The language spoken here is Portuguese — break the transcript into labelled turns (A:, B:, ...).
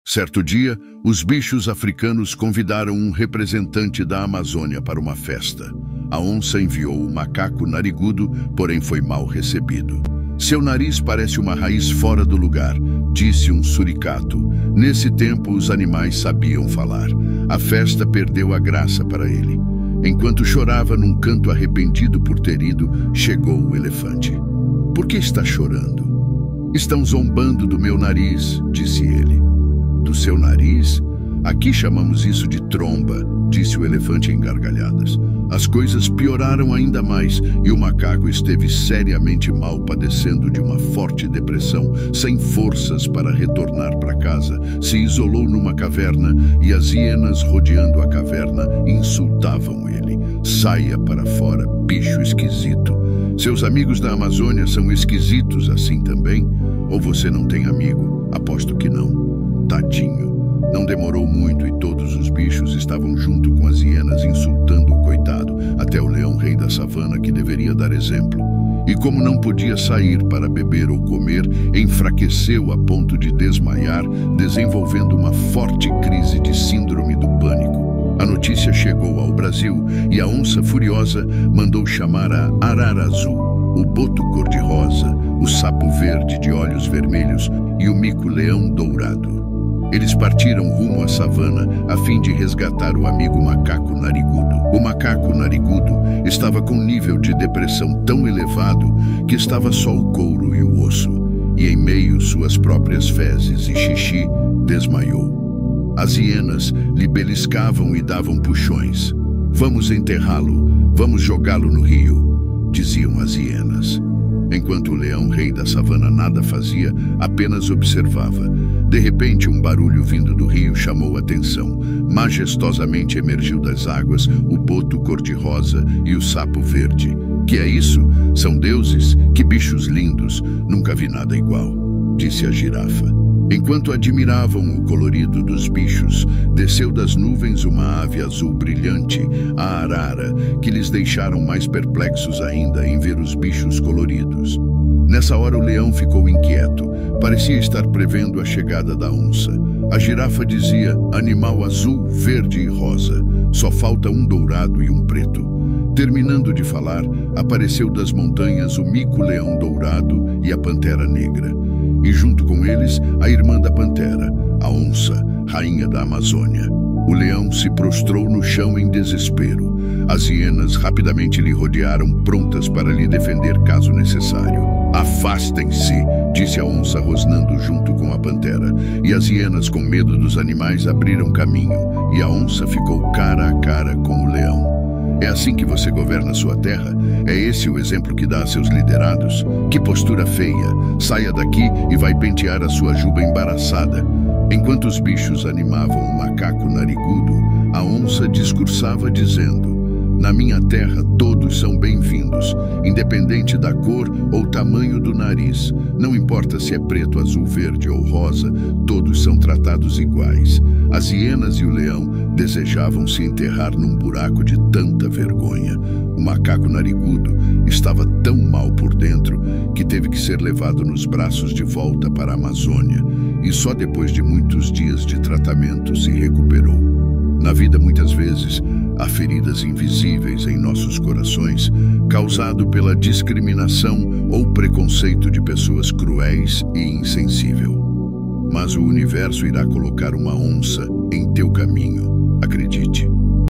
A: Certo dia, os bichos africanos convidaram um representante da Amazônia para uma festa. A onça enviou o macaco narigudo, porém foi mal recebido. Seu nariz parece uma raiz fora do lugar, disse um suricato. Nesse tempo, os animais sabiam falar. A festa perdeu a graça para ele. Enquanto chorava num canto arrependido por ter ido, chegou o elefante. Por que está chorando? Estão zombando do meu nariz, disse ele. Do seu nariz? Aqui chamamos isso de tromba, disse o elefante em gargalhadas. As coisas pioraram ainda mais e o macaco esteve seriamente mal, padecendo de uma forte depressão, sem forças para retornar para casa. Se isolou numa caverna e as hienas rodeando a caverna insultavam ele. Saia para fora, bicho esquisito. Seus amigos da Amazônia são esquisitos assim também? Ou você não tem amigo? Aposto que não. Tadinho. Não demorou muito e todos os bichos estavam junto com as hienas insultando o coitado, até o leão rei da savana, que deveria dar exemplo. E como não podia sair para beber ou comer, enfraqueceu a ponto de desmaiar, desenvolvendo uma forte crise de síndrome do pânico. A notícia chegou ao Brasil e a onça furiosa mandou chamar a arara azul, o boto cor-de-rosa, o sapo verde de olhos vermelhos e o mico-leão dourado. Eles partiram rumo à savana a fim de resgatar o amigo macaco narigudo. O macaco narigudo estava com um nível de depressão tão elevado que estava só o couro e o osso, e em meio suas próprias fezes e xixi, desmaiou. As hienas lhe beliscavam e davam puxões. Vamos enterrá-lo, vamos jogá-lo no rio, diziam as hienas. Enquanto o leão rei da savana nada fazia, apenas observava. De repente, um barulho vindo do rio chamou a atenção. Majestosamente emergiu das águas o boto cor-de-rosa e o sapo verde. Que é isso? São deuses? Que bichos lindos! Nunca vi nada igual, disse a girafa. Enquanto admiravam o colorido dos bichos, desceu das nuvens uma ave azul brilhante, a arara, que lhes deixaram mais perplexos ainda em ver os bichos coloridos. Nessa hora o leão ficou inquieto, parecia estar prevendo a chegada da onça. A girafa dizia: animal azul, verde e rosa, só falta um dourado e um preto. Terminando de falar, apareceu das montanhas o mico-leão dourado e a pantera negra. E junto com eles, a irmã da pantera, a onça, rainha da Amazônia. O leão se prostrou no chão em desespero. As hienas rapidamente lhe rodearam, prontas para lhe defender caso necessário. Afastem-se, disse a onça rosnando junto com a pantera. E as hienas, com medo dos animais, abriram caminho, e a onça ficou cara a cara com o leão. É assim que você governa sua terra? É esse o exemplo que dá a seus liderados? Que postura feia! Saia daqui e vai pentear a sua juba embaraçada. Enquanto os bichos animavam o macaco narigudo, a onça discursava dizendo: na minha terra todos são bem-vindos, independente da cor ou tamanho do nariz. Não importa se é preto, azul, verde ou rosa, todos são tratados iguais. As hienas e o leão desejavam se enterrar num buraco de tanta vergonha. O macaco narigudo estava tão mal por dentro que teve que ser levado nos braços de volta para a Amazônia, e só depois de muitos dias de tratamento se recuperou. Na vida, muitas vezes, há feridas invisíveis em nossos corações, causado pela discriminação ou preconceito de pessoas cruéis e insensíveis. Mas o universo irá colocar uma onça em teu caminho, acredite.